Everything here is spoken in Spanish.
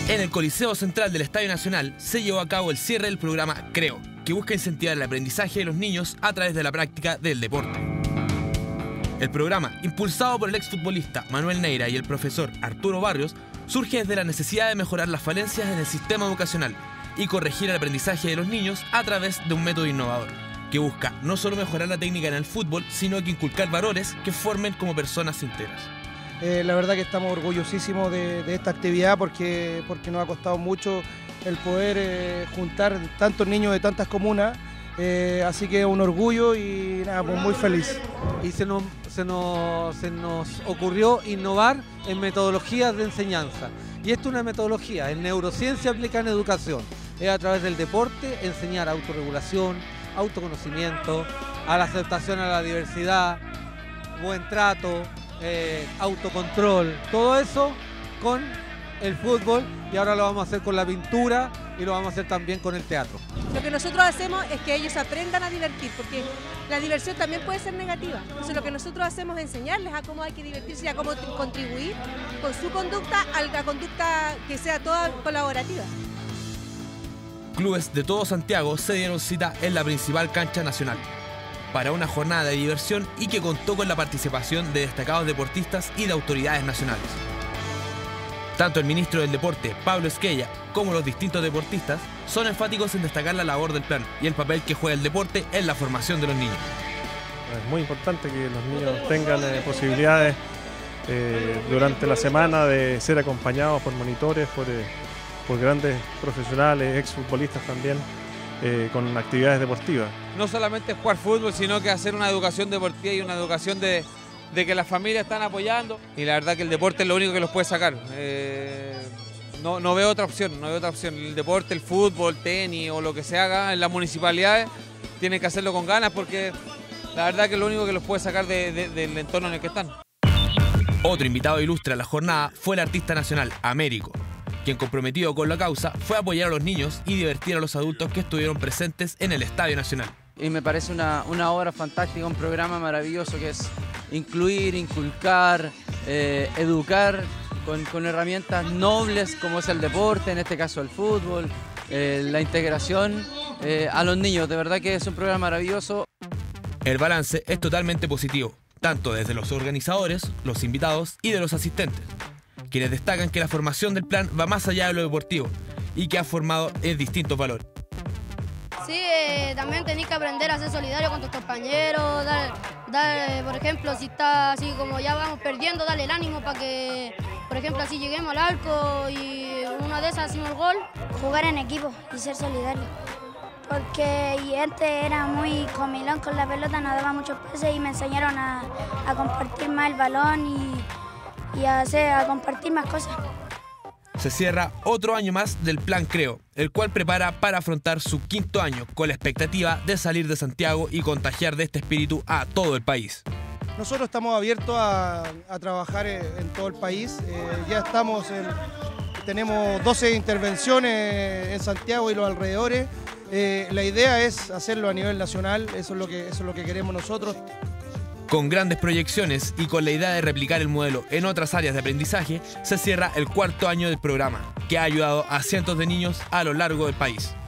En el Coliseo Central del Estadio Nacional se llevó a cabo el cierre del programa Creo, que busca incentivar el aprendizaje de los niños a través de la práctica del deporte. El programa, impulsado por el exfutbolista Manuel Neira y el profesor Arturo Barrios, surge desde la necesidad de mejorar las falencias en el sistema educacional y corregir el aprendizaje de los niños a través de un método innovador, que busca no solo mejorar la técnica en el fútbol, sino que inculcar valores que formen como personas íntegras. La verdad que estamos orgullosísimos de esta actividad porque nos ha costado mucho el poder juntar tantos niños de tantas comunas, así que es un orgullo y nada, pues muy feliz. Y se nos ocurrió innovar en metodologías de enseñanza. Y esto es una metodología, en neurociencia aplicada en educación. Es a través del deporte enseñar autorregulación, autoconocimiento, a la aceptación a la diversidad, buen trato, autocontrol, todo eso con el fútbol, y ahora lo vamos a hacer con la pintura y lo vamos a hacer también con el teatro. Lo que nosotros hacemos es que ellos aprendan a divertir, porque la diversión también puede ser negativa. Entonces lo que nosotros hacemos es enseñarles a cómo hay que divertirse y a cómo contribuir con su conducta a la conducta que sea toda colaborativa. Clubes de todo Santiago se dieron cita en la principal cancha nacional para una jornada de diversión y que contó con la participación de destacados deportistas y de autoridades nacionales. Tanto el ministro del Deporte, Pablo Esquella, como los distintos deportistas son enfáticos en destacar la labor del plan y el papel que juega el deporte en la formación de los niños. Es muy importante que los niños tengan posibilidades durante la semana de ser acompañados por monitores, por grandes profesionales, exfutbolistas también, con actividades deportivas. No solamente jugar fútbol, sino que hacer una educación deportiva y una educación de que las familias están apoyando, y la verdad que el deporte es lo único que los puede sacar. No veo otra opción, El deporte, el fútbol, tenis o lo que se haga en las municipalidades, tienen que hacerlo con ganas, porque la verdad que es lo único que los puede sacar del entorno en el que están. Otro invitado ilustre a la jornada fue el artista nacional Américo, quien, comprometido con la causa, fue a apoyar a los niños y divertir a los adultos que estuvieron presentes en el Estadio Nacional. Y me parece una obra fantástica, un programa maravilloso que es incluir, inculcar, educar con herramientas nobles como es el deporte, en este caso el fútbol, la integración a los niños. De verdad que es un programa maravilloso. El balance es totalmente positivo, tanto desde los organizadores, los invitados y de los asistentes, quienes destacan que la formación del plan va más allá de lo deportivo y que ha formado en distintos valores. Sí, también tenés que aprender a ser solidario con tus compañeros, dar, por ejemplo, si está así como ya vamos perdiendo, darle el ánimo para que, por ejemplo, así lleguemos al arco y una de esas hacemos el gol. Jugar en equipo y ser solidario, porque antes era muy comilón con la pelota, nos daba muchos pases y me enseñaron a compartir más el balón y a compartir más cosas. Se cierra otro año más del Plan Creo, el cual prepara para afrontar su 5º año con la expectativa de salir de Santiago y contagiar de este espíritu a todo el país. Nosotros estamos abiertos a trabajar en todo el país. Ya tenemos 12 intervenciones en Santiago y los alrededores. La idea es hacerlo a nivel nacional, eso es lo que queremos nosotros. Con grandes proyecciones y con la idea de replicar el modelo en otras áreas de aprendizaje, se cierra el 4º año del programa, que ha ayudado a cientos de niños a lo largo del país.